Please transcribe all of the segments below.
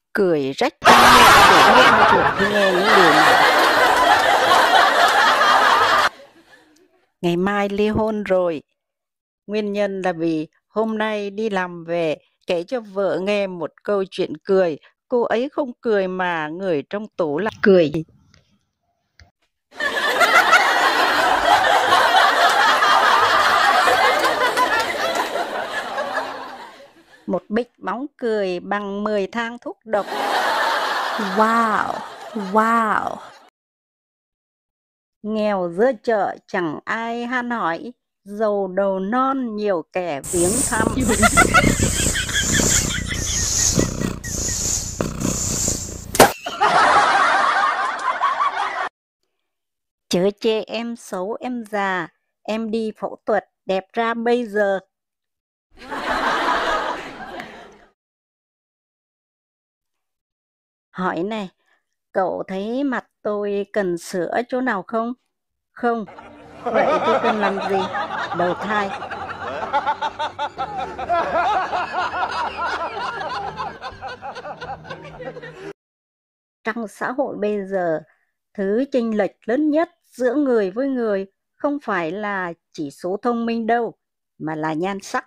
cười rách trong miệng để hết ruột khi nghe những điều này. Ngày mai ly hôn rồi. Nguyên nhân là vì hôm nay đi làm về kể cho vợ nghe một câu chuyện cười. Cô ấy không cười mà người trong tủ lại cười. Một bịch bóng cười bằng 10 thang thuốc độc. Wow, wow. Nghèo giữa chợ chẳng ai han hỏi, giàu đầu non nhiều kẻ viếng thăm. Chớ chê em xấu em già, em đi phẫu thuật đẹp ra bây giờ. Hỏi này, cậu thấy mặt tôi cần sửa chỗ nào không? Không. Vậy tôi cần làm gì? Đầu thai. Trong xã hội bây giờ, thứ chênh lệch lớn nhất giữa người với người không phải là chỉ số thông minh đâu, mà là nhan sắc.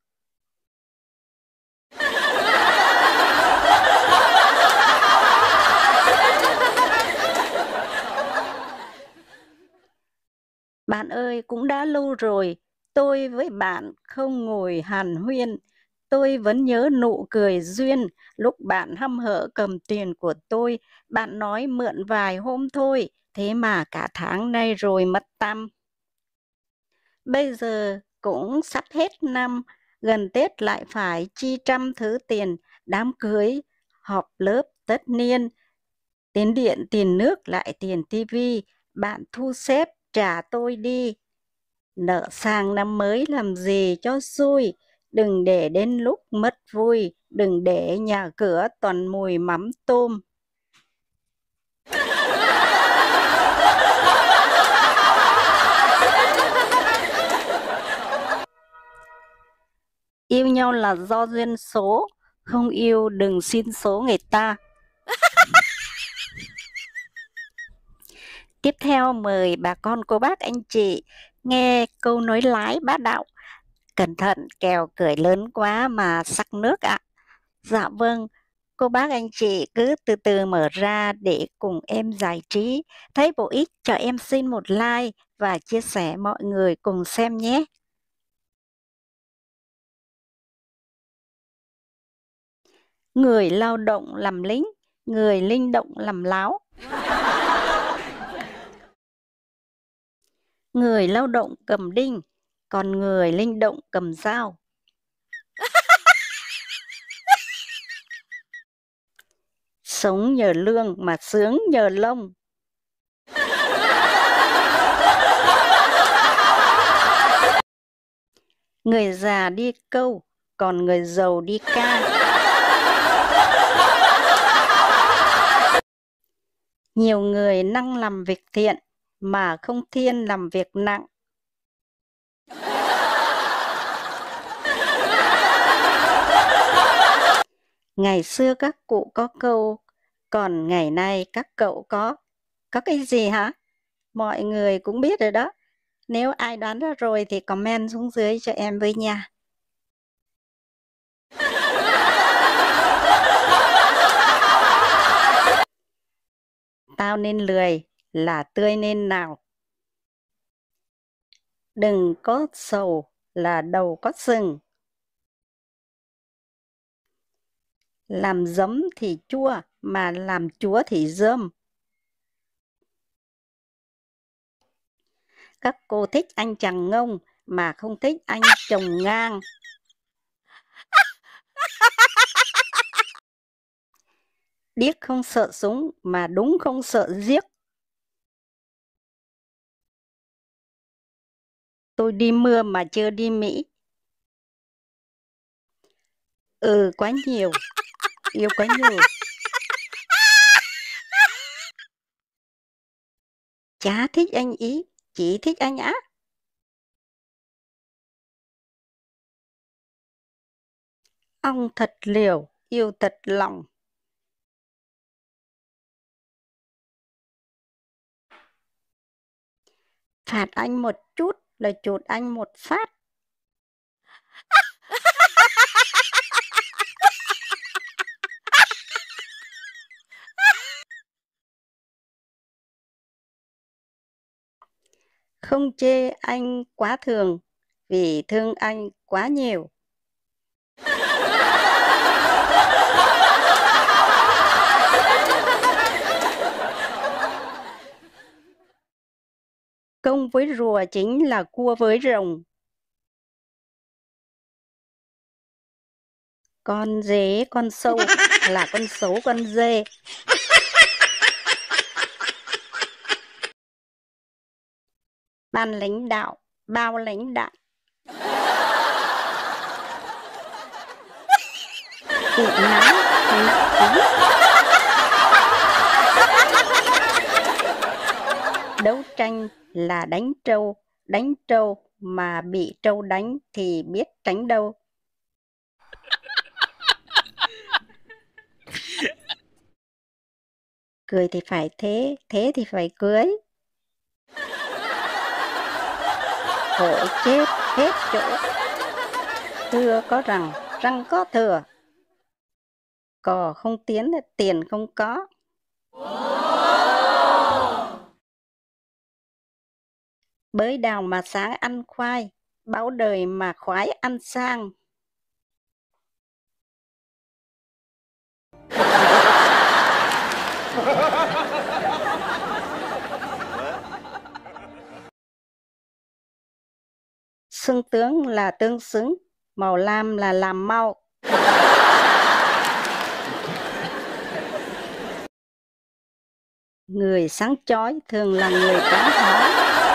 Bạn ơi, cũng đã lâu rồi, tôi với bạn không ngồi hàn huyên. Tôi vẫn nhớ nụ cười duyên lúc bạn hăm hở cầm tiền của tôi. Bạn nói mượn vài hôm thôi, thế mà cả tháng nay rồi mất tăm. Bây giờ cũng sắp hết năm, gần Tết lại phải chi trăm thứ tiền, đám cưới, họp lớp, tất niên, tiền điện, tiền nước lại tiền tivi. Bạn thu xếp trả tôi đi. Nợ sang năm mới làm gì cho xui, đừng để đến lúc mất vui, đừng để nhà cửa toàn mùi mắm tôm. Yêu nhau là do duyên số, không yêu đừng xin số người ta. Tiếp theo mời bà con cô bác anh chị nghe câu nói lái bá đạo. Cẩn thận kèo cười lớn quá mà sắc nước ạ. Dạ vâng, cô bác anh chị cứ từ từ mở ra để cùng em giải trí. Thấy bổ ích cho em xin một like và chia sẻ mọi người cùng xem nhé. Người lao động làm lính, người linh động làm láo. Người lao động cầm đinh, còn người linh động cầm dao. Sống nhờ lương mà sướng nhờ lông. Người già đi câu, còn người giàu đi ca. Nhiều người năng làm việc thiện, mà không thiên làm việc nặng. Ngày xưa các cụ có câu, còn ngày nay các cậu có cái gì hả? Mọi người cũng biết rồi đó. Nếu ai đoán ra rồi thì comment xuống dưới cho em với nha. Tao nên lười là tươi nên nào. Đừng có sầu là đầu có sừng. Làm giấm thì chua, mà làm chúa thì rơm. Các cô thích anh chàng ngông, mà không thích anh chồng ngang. Điếc không sợ súng, mà đúng không sợ giết. Tôi đi mưa mà chưa đi Mỹ. Ừ, quá nhiều. Yêu quá nhiều. Chả thích anh ý, chỉ thích anh á. Ong thật liều, yêu thật lòng. Phạt anh một chút là chụt anh một phát. Không chê anh quá thường, vì thương anh quá nhiều. Công với rùa chính là cua với rồng. Con dế, con sâu là con xấu con dê. Ban lãnh đạo, bao lãnh đạo. Kỵ nắng, nặng ký. Đấu tranh là đánh trâu mà bị trâu đánh thì biết tránh đâu. Cười thì phải thế, thế thì phải cưới. Hổ chết hết chỗ. Thưa có rằng, răng có thừa. Cò không tiến, tiền không có. Bới đào mà sáng ăn khoai, báo đời mà khoái ăn sang. Xưng tướng là tương xứng, màu lam là làm mau. Người sáng chói thường là người trắng hóa.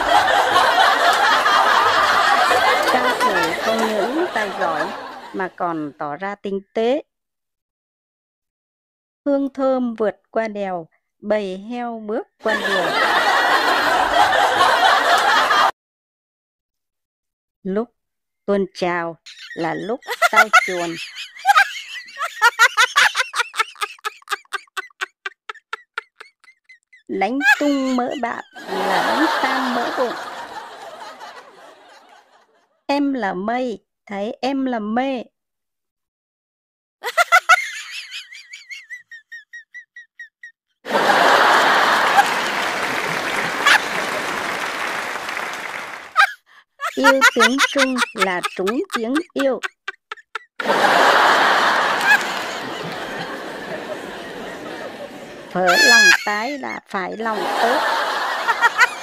Cao thủ không những tài giỏi mà còn tỏ ra tinh tế. Hương thơm vượt qua đèo, bầy heo bước qua đường. Lúc tuôn trào là lúc tao chuồn. Đánh tung mỡ bạn là đánh tan mỡ bụng. Em là mây, thấy em là mê. Yêu tiếng Trung là trúng tiếng yêu. Phở lòng tái là phải lòng ớt.